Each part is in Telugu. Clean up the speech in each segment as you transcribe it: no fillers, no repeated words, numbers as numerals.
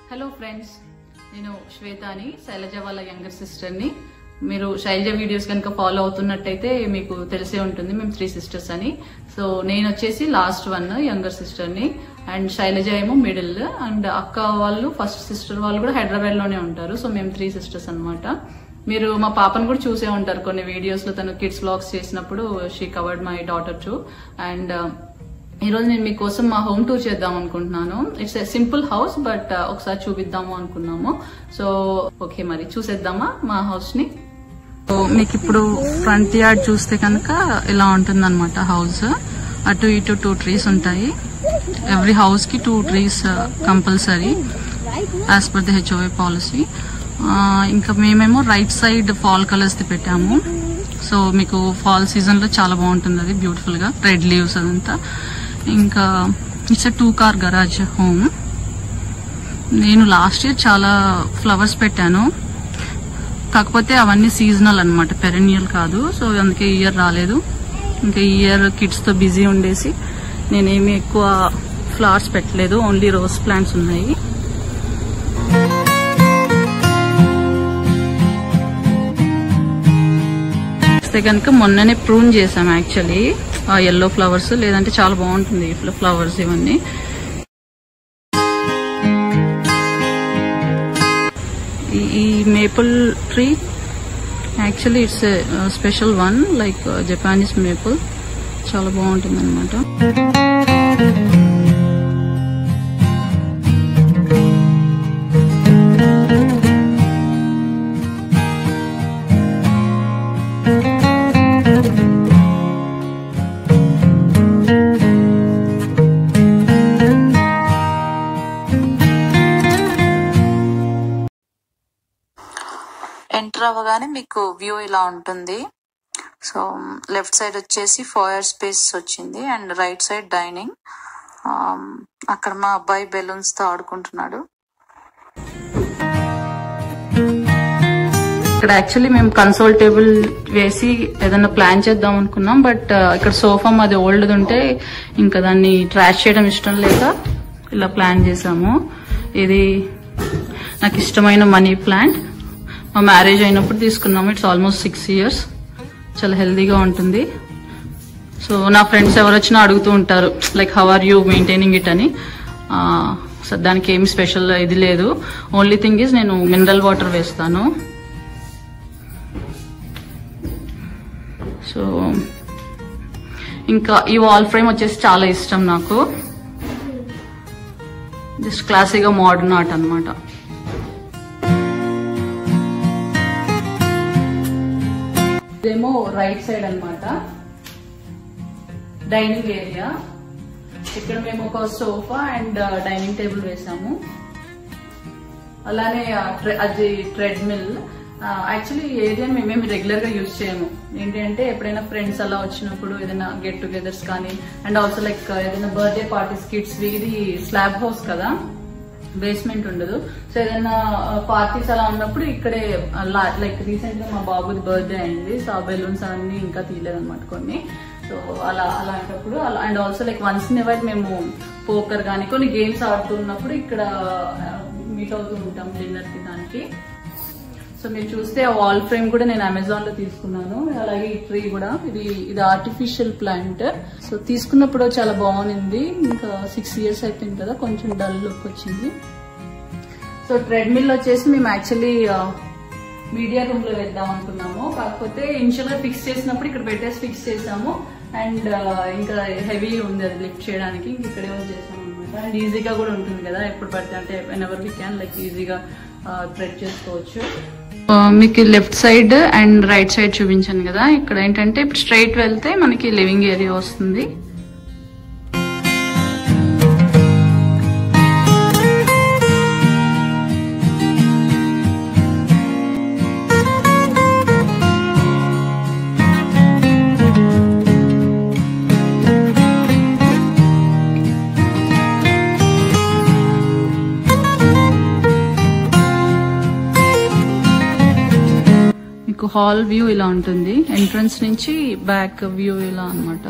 హలో ఫ్రెండ్స్, నేను శ్వేతాని, శైలజ వాళ్ళ యంగర్ సిస్టర్ని. మీరు శైలజ వీడియోస్ కనుక ఫాలో అవుతున్నట్టయితే మీకు తెలిసే ఉంటుంది మేము 3 సిస్టర్స్ అని. సో నేను వచ్చేసి లాస్ట్ వన్ యంగర్ సిస్టర్ని, అండ్ శైలజ ఏమో మిడిల్, అండ్ అక్క వాళ్ళు ఫస్ట్ సిస్టర్ వాళ్ళు కూడా హైదరాబాద్ లోనే ఉంటారు. సో మేము 3 సిస్టర్స్ అనమాట. మీరు మా పాపను కూడా చూసే ఉంటారు కొన్ని వీడియోస్ లో, తను కిడ్స్ వ్లాగ్స్ చేసినప్పుడు she covered my daughter too. And ఈ రోజు నేను మీకోసం మా హోమ్ టూర్ చేద్దాం అనుకుంటున్నాను. It's a simple house, but ఒకసారి చూపిద్దాము అనుకున్నాము. సో ఓకే, మరి చూసేద్దామా మా హౌస్ ని. మీకు ఇప్పుడు ఫ్రంట్ యార్డ్ చూస్తే కనుక ఇలా ఉంటుంది అనమాట హౌస్. అటు ఇటు 2 ట్రీస్ ఉంటాయి. ఎవ్రీ హౌస్ కి 2 trees compulsory as per the HOA policy. ఇంకా మేమేమో రైట్ సైడ్ ఫాల్ కలర్స్ ది పెట్టాము. సో మీకు ఫాల్ సీజన్ లో చాలా బాగుంటుంది, అది బ్యూటిఫుల్ గా రెడ్ లీవ్స్ అదంతా. ఇంకా it's a 2-car garage home. నేను లాస్ట్ ఇయర్ చాలా ఫ్లవర్స్ పెట్టాను, కాకపోతే అవన్నీ సీజనల్ అనమాట, పెరెన్నియల్ కాదు. సో అందుకే ఈ ఇయర్ రాలేదు. ఇంకా ఈ ఇయర్ కిడ్స్ తో బిజీ ఉండేసి నేనేమి ఎక్కువ ఫ్లవర్స్ పెట్టలేదు, ఓన్లీ రోజ్ ప్లాంట్స్ ఉన్నాయి. కనుక మొన్ననే ప్రూన్ చేసాం యాక్చువల్లీ ఆ ఎల్లో ఫ్లవర్స్, లేదంటే చాలా బాగుంటుంది ఫ్లవర్స్ ఇవన్నీ. ఈ maple tree actually it's special one, like Japanese maple, చాలా బాగుంటుంది అనమాట. ఎంటర్ అవ్వగానే మీకు వ్యూ ఇలా ఉంటుంది. సో లెఫ్ట్ సైడ్ వచ్చేసి ఫోయర్ స్పేస్ వచ్చింది, అండ్ రైట్ సైడ్ డైనింగ్. అక్కడ మా అబ్బాయి బెలూన్స్ తో ఆడుకుంటున్నాడు. ఇక్కడ యాక్చువల్లీ మేము కన్సోల్ టేబుల్ వేసి ఏదైనా ప్లాన్ చేద్దాం అనుకున్నాం, బట్ ఇక్కడ సోఫా మాది ఓల్డ్ ఉంటే ఇంకా దాన్ని ట్రాష్ చేయడం ఇష్టం లేక ఇలా ప్లాన్ చేసాము. ఇది నాకు ఇష్టమైన మనీ ప్లాంట్, మా మ్యారేజ్ అయినప్పుడు తీసుకున్నాము. It's almost 6 years. చాలా హెల్దీగా ఉంటుంది. సో నా ఫ్రెండ్స్ ఎవరు వచ్చినా అడుగుతూ ఉంటారు, like how are you maintaining it అని. సో దానికి ఏమి స్పెషల్ ఇది లేదు. ఓన్లీ థింగ్ ఈజ్ నేను మినరల్ వాటర్ వేస్తాను. సో ఇంకా ఈ వాల్ ఫ్రేమ్ వచ్చేసి చాలా ఇష్టం నాకు. జస్ట్ క్లాసీగా మోడర్న్ ఆర్ట్ అనమాట. ఇదేమో రైట్ సైడ్ అనమాట, డైనింగ్ ఏరియా. ఇక్కడ మేము ఒక సోఫా అండ్ డైనింగ్ టేబుల్ వేసాము. అలానే అది ట్రెడ్మిల్. యాక్చువల్లీ ఈ ఏరియాని మేమేమి రెగ్యులర్ గా యూజ్ చేయము. ఏంటంటే ఎప్పుడైనా ఫ్రెండ్స్ అలా వచ్చినప్పుడు ఏదైనా గెట్ టుగెదర్స్ కానీ, అండ్ ఆల్సో లైక్ ఏదైనా బర్త్డే పార్టీస్ కిడ్స్, ఇది స్లాబ్ హౌస్ కదా, బేస్మెంట్ ఉండదు. సో ఏదైనా పార్టీస్ అలా ఉన్నప్పుడు ఇక్కడే, లైక్ రీసెంట్ గా మా బాబుది బర్త్డే అయింది. సో ఆ బెలూన్స్ అవన్నీ ఇంకా తీయలేదన్నమాట కొన్ని. సో అలాంటప్పుడు and also like once in ever మేము పోకర్ కానీ కొన్ని గేమ్స్ ఆడుతున్నప్పుడు ఇక్కడ మీట్ అవుతూ ఉంటాం డిన్నర్ కి దానికి. సో మీరు చూస్తే ఆ వాల్ ఫ్రేమ్ కూడా నేను అమెజాన్ లో తీసుకున్నాను. అలాగే ఈ ట్రీ కూడా, ఇది ఆర్టిఫిషియల్ ప్లాంట్. సో తీసుకున్నప్పుడు చాలా బాగుంది. ఇంకా 6 years అయిపోయింది కదా, కొంచెం డల్ లుక్ వచ్చింది. సో ట్రెడ్మిల్ వచ్చేసి మేము యాక్చువల్లీ మీడియా రూమ్ లో వేద్దాం అనుకున్నాము, కాకపోతే ఇనిషియల్ గా ఫిక్స్ చేసినప్పుడు ఇక్కడ పెట్టేసి ఫిక్స్ చేసాము. అండ్ ఇంకా హెవీ ఉంది అది లిఫ్ట్ చేయడానికి, ఇక్కడే చేసాము అనమాట. అండ్ ఈజీగా కూడా ఉంటుంది కదా, ఎప్పుడు పడితే అంటే ఎవర్ వీ క్యాన్ లైక్ ఈజీగా థ్రెడ్ చేసుకోవచ్చు. మీకు left side and right side చూపించాను కదా. ఇక్కడ ఏంటంటే ఇప్పుడు స్ట్రైట్ వెళ్తే మనకి లివింగ్ ఏరియా వస్తుంది. హాల్ వ్యూ ఇలా ఉంటుంది, ఎంట్రన్స్ నుంచి బ్యాక్ వ్యూ ఇలా అన్నమాట.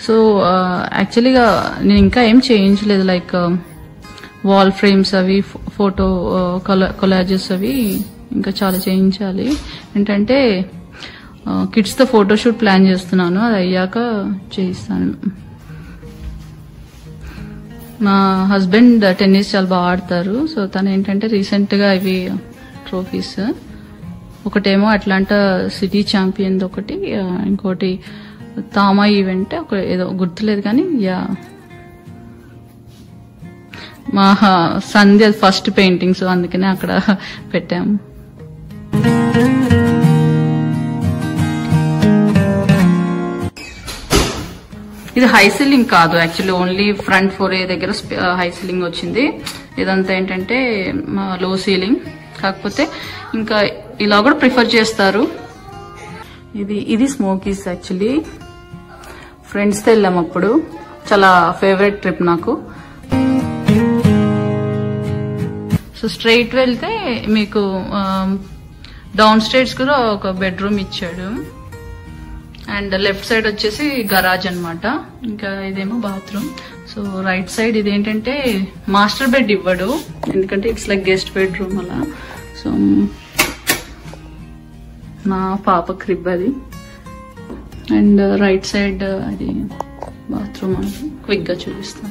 సో యాక్చువల్లీగా నేను ఇంకా ఏం చేయించలేదు, లైక్ వాల్ ఫ్రేమ్స్ అవి, ఫోటో కొలాజెస్ అవి ఇంకా చాలా చేయించాలి. ఏంటంటే కిడ్స్ తో ఫోటోషూట్ ప్లాన్ చేస్తున్నాను, అది అయ్యాక చేయిస్తాను. మా హస్బెండ్ టెన్నిస్ చాలా బాగా ఆడతారు. సో తను ఏంటంటే రీసెంట్ గా ఇవి ట్రోఫీస్, ఒకటేమో అట్లాంటా సిటీ ఛాంపియన్ ఒకటి, ఇంకోటి తామా ఈవెంట్ ఒక ఏదో గుర్తులేదు కానీ యా మా సంధ్య ఫస్ట్ పెయింటింగ్, సో అందుకనే అక్కడ పెట్టాము. ఇది హై సీలింగ్ కాదు, యాక్చువల్లీ ఓన్లీ ఫ్రంట్ ఫోర్ దగ్గర హై సీలింగ్ వచ్చింది. ఇదంతా ఏంటంటే లో సీలింగ్, కాకపోతే ఇంకా ఇలా కూడా ప్రిఫర్ చేస్తారు. ఇది స్మోకీస్. యాక్చువల్లీ ఫ్రెండ్స్ తో వెళ్ళాం అప్పుడు, చాలా ఫేవరెట్ ట్రిప్ నాకు. సో స్ట్రైట్ వెళ్తే మీకు డౌన్ స్టైర్స్ కూడా ఒక బెడ్రూమ్ ఇచ్చాడు, అండ్ లెఫ్ట్ సైడ్ వచ్చేసి గరాజ్ అన్నమాట. ఇంకా ఇదేమో బాత్రూమ్. సో రైట్ సైడ్ ఇదేంటంటే మాస్టర్ బెడ్ ఇవ్వడు, ఎందుకంటే ఇట్స్ లైక్ గెస్ట్ బెడ్రూమ్ అలా. సో నా పాప క్రిబ్ అది, అండ్ రైట్ సైడ్ అది బాత్రూమ్ అని క్విక్ గా చూపిస్తాను.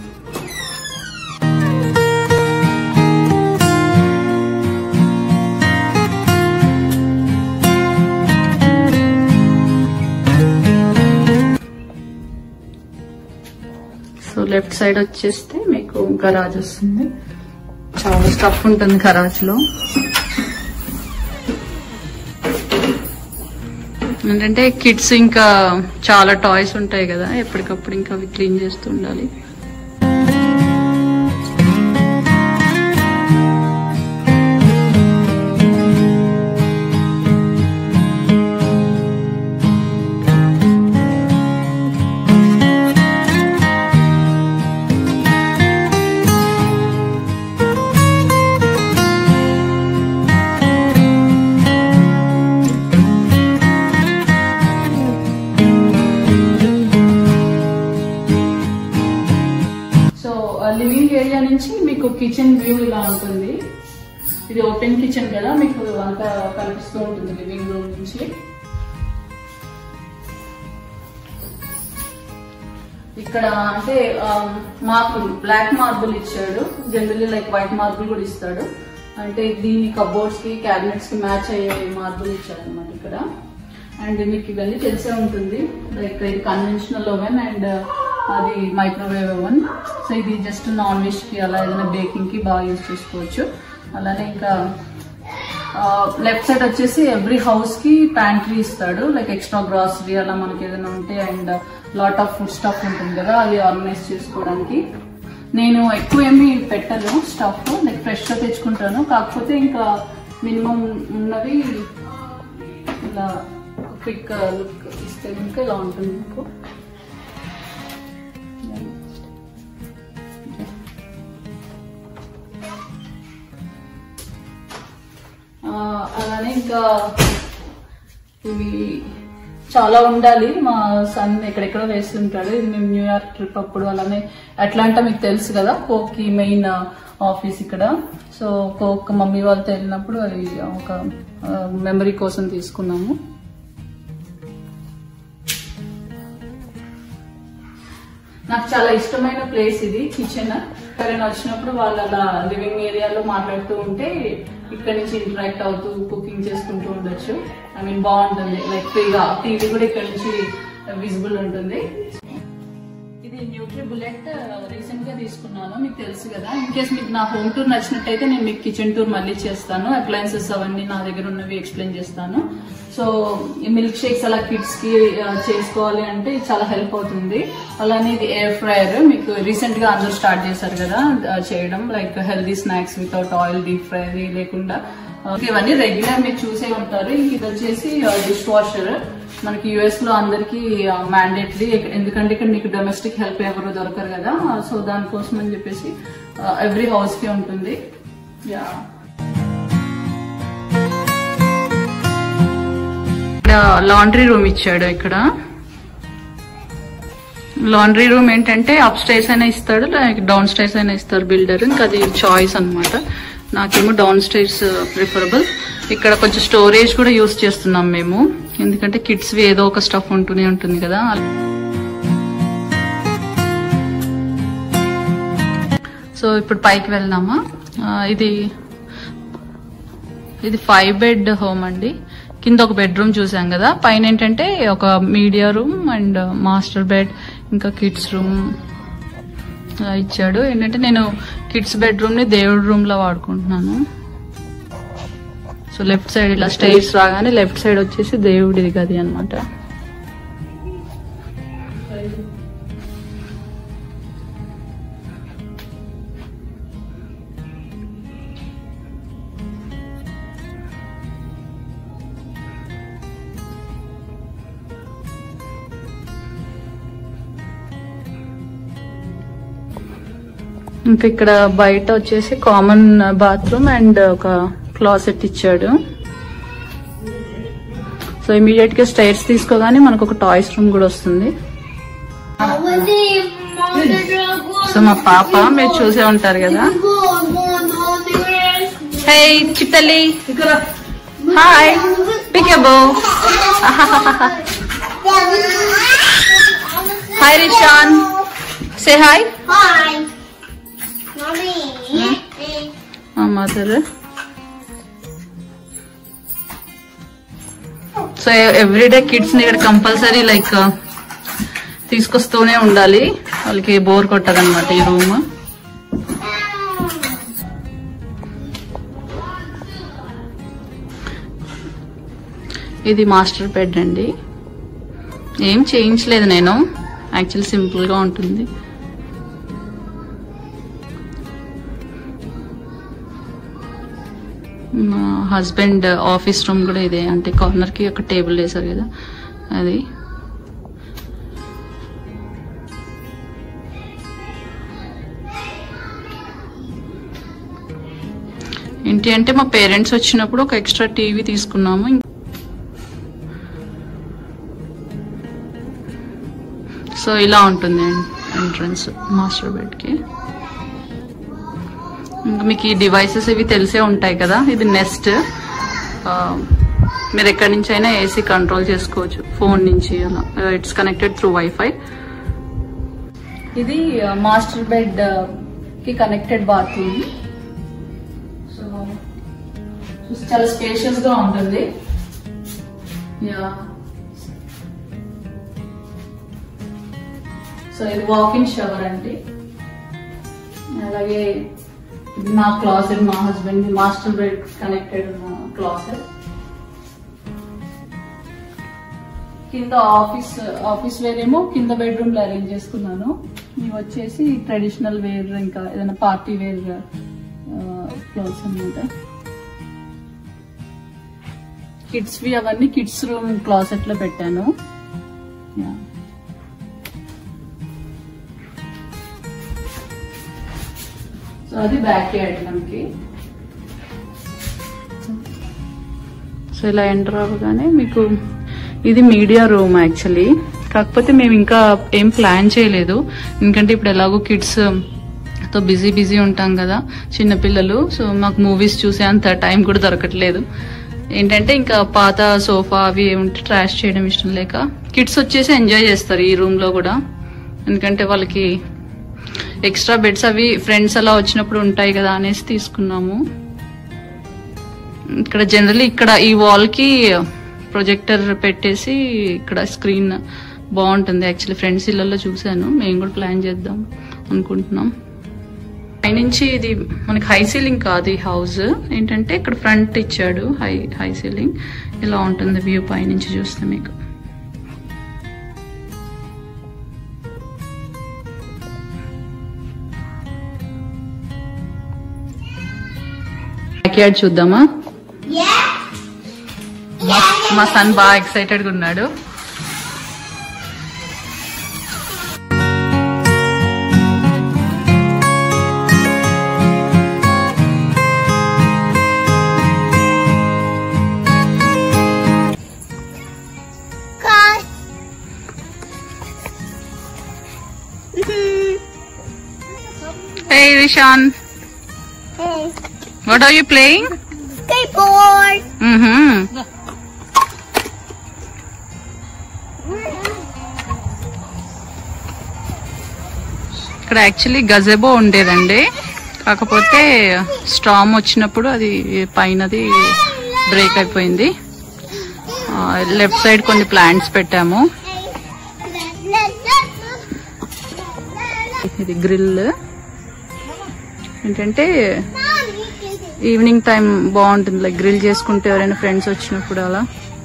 సో లెఫ్ట్ సైడ్ వచ్చేస్తే మీకు గరాజ్ వస్తుంది, చాలా స్టఫ్ ఉంటుంది గరాజ్ లో. ఏంటంటే కిడ్స్ ఇంకా చాలా టాయ్స్ ఉంటాయి కదా, ఎప్పటికప్పుడు ఇంకా అవి క్లీన్ చేస్తూ ఉండాలి. లివింగ్ ఏరియా నుంచి మీకు కిచెన్ వ్యూ ఇలా ఉంటుంది. ఇది ఓపెన్ కిచెన్ కదా, మీకు అంతా కనిపిస్తూ ఉంటుంది లివింగ్ రూమ్ నుంచి. ఇక్కడ అంటే మార్బుల్, బ్లాక్ మార్బుల్ ఇచ్చాడు. జనరల్లీ లైక్ వైట్ మార్బుల్ కూడా ఇస్తాడు, అంటే దీని కబోర్డ్స్ కి క్యాబినెట్స్ కి మ్యాచ్ అయ్యే మార్బుల్ ఇచ్చాడు అనమాట ఇక్కడ. అండ్ మీకు ఇవన్నీ తెలిసే ఉంటుంది, లైక్ ఇది కన్వెన్షనల్ ఓవెన్ అండ్ అది మైక్రోవేవ్ ఓవెన్. సో ఇది జస్ట్ నాన్ వెజ్ కి అలా ఏదైనా బేకింగ్ కి బాగా యూజ్ చేసుకోవచ్చు. అలానే ఇంకా లెఫ్ట్ సైడ్ వచ్చేసి ఎవ్రీ హౌస్ కి ప్యాంట్రీ ఇస్తాడు, లైక్ ఎక్స్ట్రా గ్రాసరీ అలా మనకి ఏదైనా ఉంటే, and lot of food stuff ఉంటుంది కదా, అది ఆర్గనైజ్ చేసుకోవడానికి. నేను ఎక్కువ ఏమి పెట్టను స్టఫ్, లైక్ ఫ్రెష్ గా తెచ్చుకుంటాను. కాకపోతే ఇంకా మినిమం ఉన్నవి ఇలా క్విక్ లుక్ ఇస్తే ఇంకా ఇలా ఉంటుంది మీకు. అలానే ఇంకా ఇవి చాలా ఉండాలి. మా సన్ ఎక్కడెక్కడో వేస్తుంటాడు. ఇది మేము న్యూయార్క్ ట్రిప్ అప్పుడు, అలానే అట్లాంటా మీకు తెలుసు కదా, కోక్ కి మెయిన్ ఆఫీస్ ఇక్కడ. సో కోక్ మమ్మీ వాళ్ళతో వెళ్ళినప్పుడు అది ఒక మెమరీ కోసం తీసుకున్నాము. నాకు చాలా ఇష్టమైన ప్లేస్ ఇది, కిచెన్. ఎవరైనా వచ్చినప్పుడు వాళ్ళు అలా లివింగ్ ఏరియాలో మాట్లాడుతూ ఉంటే ఇక్కడ నుంచి ఇంటరాక్ట్ అవుతూ కుకింగ్ చేసుకుంటూ ఉండొచ్చు. ఐ మీన్ బాగుంటుంది, లైక్ ఫ్రీగా. టీవీ కూడా ఇక్కడ నుంచి విజిబుల్ ఉంటుంది. ఇది న్యూట్రీ బుల్లెట్ రీసెంట్ గా తీసుకున్నాను, మీకు తెలుసు కదా. ఇన్ కేస్ మీకు నా హోమ్ టూర్ నచ్చినట్టయితే నేను మీకు కిచెన్ టూర్ మళ్ళీ చేస్తాను. అప్లయన్సెస్ అవన్నీ నా దగ్గర ఉన్నవి ఎక్స్ప్లెయిన్ చేస్తాను. సో ఈ మిల్క్ షేక్స్ అలా కిడ్స్ కి చేసుకోవాలి అంటే చాలా హెల్ప్ అవుతుంది. అలానే ఇది ఎయిర్ ఫ్రైయర్, మీకు రీసెంట్ గా అందరూ స్టార్ట్ చేశారు కదా చేయడం, like healthy snacks without oil, deep fry లేకుండా. ఇవన్నీ రెగ్యులర్ మీరు చూసే ఉంటారు. ఇది వచ్చేసి డిష్ వాషర్, మనకి యుఎస్ లో అందరికి మ్యాండేటరీ, ఎందుకంటే ఇక్కడ మీకు డొమెస్టిక్ హెల్ప్ ఎవరు దొరకరు కదా. సో దానికోసం అని చెప్పేసి ఎవ్రీ హౌస్ కి ఉంటుంది. యా, లాండ్రీ రూమ్ ఇచ్చాడు ఇక్కడ. లాండ్రీ రూమ్ ఏంటంటే అప్ స్టైర్స్ అయినా ఇస్తాడు, లైక్ డౌన్ స్టైర్స్ అయినా ఇస్తారు బిల్డర్. ఇంకా అది చాయిస్ అన్నమాట. నాకేమో డౌన్ స్టైర్స్ ప్రిఫరబుల్. ఇక్కడ కొంచెం స్టోరేజ్ కూడా యూజ్ చేస్తున్నాం మేము, ఎందుకంటే కిడ్స్ వి ఏదో ఒక స్టఫ్ ఉంటూనే ఉంటుంది కదా. సో ఇప్పుడు పైకి వెళ్దామా. ఇది 5 బెడ్ హోమ్ అండి. కింద ఒక బెడ్రూమ్ చూసాం కదా, పైన ఏంటంటే ఒక media room and master bed, ఇంకా కిడ్స్ రూమ్ ఇచ్చాడు. ఏంటంటే నేను కిడ్స్ బెడ్రూమ్ ని దేవుడి రూమ్ లో వాడుకుంటున్నాను. సో లెఫ్ట్ సైడ్ ఇలా స్టైర్స్ రాగానే లెఫ్ట్ సైడ్ వచ్చేసి దేవుడిది గది అన్నమాట. ఇంకా ఇక్కడ బయట వచ్చేసి కామన్ బాత్రూమ్ అండ్ ఒక క్లాసెట్ ఇచ్చాడు. సో ఇమీడియట్ గా స్టైర్స్ తీసుకోగానే మనకు ఒక టాయ్స్ రూమ్ కూడా వస్తుంది. సో మా పాప మీరు చూసే ఉంటారు కదా. Hey Chittali, hi peekaboo, hi Rishan, say hi. Mother. So everyday kids ని ఇక్కడ కంపల్సరీ లైక్ తీసుకొస్తూనే ఉండాలి, వాళ్ళకి బోర్ కొట్టదన్నమాట ఈ రూమ్. ఇది మాస్టర్ బెడ్ అండి. ఏం చేయించలేదు నేను, యాక్చువల్లీ సింపుల్ గా ఉంటుంది. మా హస్బెండ్ ఆఫీస్ రూమ్ కూడా ఇదే, అంటే కార్నర్ కి ఒక టేబుల్ వేసారు కదా అది. ఏంటి అంటే మా పేరెంట్స్ వచ్చినప్పుడు ఒక ఎక్స్ట్రా టీవీ తీసుకున్నాము. సో ఇలా ఉంటుంది ఎంట్రన్స్ మాస్టర్ బెడ్ కి. ఇంకా మీకు ఈ డివైసెస్ ఇవి తెలిసే ఉంటాయి కదా. ఇది నెస్ట్, మీరు ఎక్కడి నుంచి అయినా ఏసీ కంట్రోల్ చేసుకోవచ్చు ఫోన్ నుంచి, అలా ఇట్స్ కనెక్టెడ్ త్రూ వైఫై. ఇది మాస్టర్ బెడ్ కి కనెక్టెడ్ బాత్రూమ్. సో చాలా స్పేషియస్ గా ఉంటుంది. సో ఇది వాకింగ్ షవర్ అండి. అలాగే నా క్లాసెట్, మా husband master bed connected closet. కింద ఆఫీస్ వేర్ ఏమో కింద బెడ్రూమ్ లో అరేంజ్ చేసుకున్నాను. ఇవి వచ్చేసి ట్రెడిషనల్ వేర్, ఇంకా ఏదైనా పార్టీ వేర్ క్లాత్స్ అన్నమాట. కిడ్స్ వి అవన్నీ కిడ్స్ రూమ్ క్లాసెట్ లో పెట్టాను. సో అది బ్యాక్ యార్డ్ మనకి. సో ఇలా ఎంటర్ అవ్వగానే మీకు ఇది మీడియా రూమ్ యాక్చువల్లీ. కాకపోతే మేము ఇంకా ఏం ప్లాన్ చేయలేదు, ఎందుకంటే ఇప్పుడు ఎలాగో కిడ్స్ తో బిజీ ఉంటాం కదా, చిన్నపిల్లలు. సో మాకు మూవీస్ చూసే అంత టైం కూడా దొరకట్లేదు. ఏంటంటే ఇంకా పాత సోఫా అవి ఏముంటే ట్రాష్ చేయడం ఇష్టం లేక కిడ్స్ వచ్చేసి ఎంజాయ్ చేస్తారు ఈ రూమ్ లో కూడా, ఎందుకంటే వాళ్ళకి ఎక్స్ట్రా బెడ్స్ అవి ఫ్రెండ్స్ అలా వచ్చినప్పుడు ఉంటాయి కదా అనేసి తీసుకున్నాము. ఇక్కడ జనరల్లీ ఇక్కడ ఈ వాల్ కి ప్రొజెక్టర్ పెట్టేసి ఇక్కడ స్క్రీన్ బాగుంటుంది. యాక్చువల్లీ ఫ్రెండ్స్ ఇళ్లలో చూసాను, మేము కూడా ప్లాన్ చేద్దాం అనుకుంటున్నాం. పైనుంచి ఇది మనకి హై సీలింగ్ కాదు ఈ హౌస్, ఏంటంటే ఇక్కడ ఫ్రంట్ ఇచ్చాడు హై సీలింగ్. ఇలా ఉంటుంది వ్యూ పైనుంచి చూస్తే మీకు. బ్యాక్ యార్డ్ చూద్దామా? మా సన్ బాగా ఎక్సైటెడ్ గా ఉన్నాడు. Hey Rishan. Hey. What are you playing? Skateboard. ఇక్కడ యాక్చువల్లీ గజెబో ఉండేదండి, కాకపోతే స్టార్మ్ వచ్చినప్పుడు అది పైనది బ్రేక్ అయిపోయింది. లెఫ్ట్ సైడ్ కొన్ని ప్లాంట్స్ పెట్టాము. ఇది గ్రిల్ ఏంటంటే ఈవినింగ్ టైం బాగుంటుంది, లైక్ గ్రిల్ చేసుకుంటే ఎవరైనా ఫ్రెండ్స్ వచ్చినప్పుడు అలా.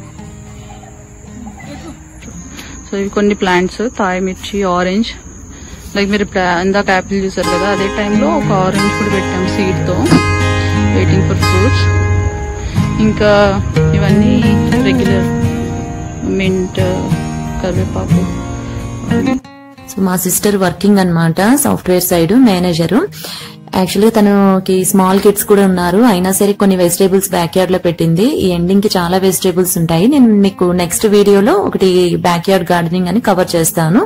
సో ఇవి కొన్ని ప్లాంట్స్, తాయి మిర్చి, ఆరెంజ్. లైక్ మీరు ఇందాక యాపిల్ చూసారు కదా, అదే టైంలో ఒక ఆరెంజ్ కూడా పెట్టాం సీడ్ తో, వెయిటింగ్ ఫర్ ఫ్రూట్స్. ఇంకా ఇవన్నీ రెగ్యులర్ మింట్, కరివేపాకు. సో మా సిస్టర్ వర్కింగ్ అన్నమాట, సాఫ్ట్వేర్ సైడ్ మేనేజర్. యాక్చువల్గా తనకి స్మాల్ కిడ్స్ కూడా ఉన్నారు, అయినా సరే కొన్ని వెజిటేబుల్స్ బ్యాక్ యార్డ్ లో పెట్టింది. ఈ ఎండింగ్ కి చాలా వెజిటేబుల్స్ ఉంటాయి. నేను మీకు నెక్స్ట్ వీడియోలో ఒకటి బ్యాక్ యార్డ్ గార్డెనింగ్ అని కవర్ చేస్తాను.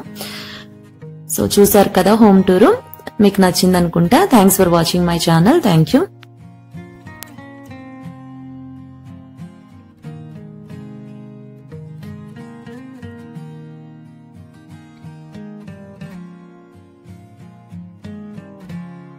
సో చూసారు కదా హోమ్ టూర్, మీకు నచ్చింది అనుకుంటా. Thanks for watching my channel. Thank you.